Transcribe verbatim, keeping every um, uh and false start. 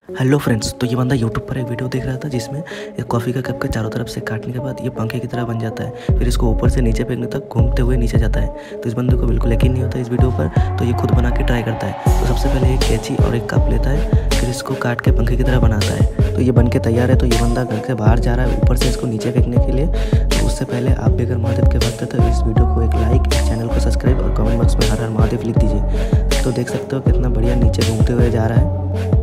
Hello friends, तो ये बंदा यूट्यूब पर एक वीडियो देख रहा था जिसमें एक कॉफ़ी का कप के चारों तरफ से काटने के बाद ये पंखे की तरह बन जाता है, फिर इसको ऊपर से नीचे फेंकने तक घूमते हुए नीचे जाता है। तो इस बंदे को बिल्कुल यकीन नहीं होता इस वीडियो पर, तो ये खुद बना के ट्राई करता है। तो सबसे पहले एक कैंची और एक कप लेता है, फिर इसको काट के पंखे की तरह बनाता है। तो ये बन के तैयार है। तो ये बंदा घर से बाहर जा रहा है ऊपर से इसको नीचे फेंकने के लिए। तो उससे पहले आप भी अगर महादेव के भक्त है तो इस वीडियो को एक लाइक, इस चैनल को सब्सक्राइब और कमेंट बॉक्स में हर हर महादेव लिख दीजिए। तो देख सकते हो कितना बढ़िया नीचे घूमते हुए जा रहा है।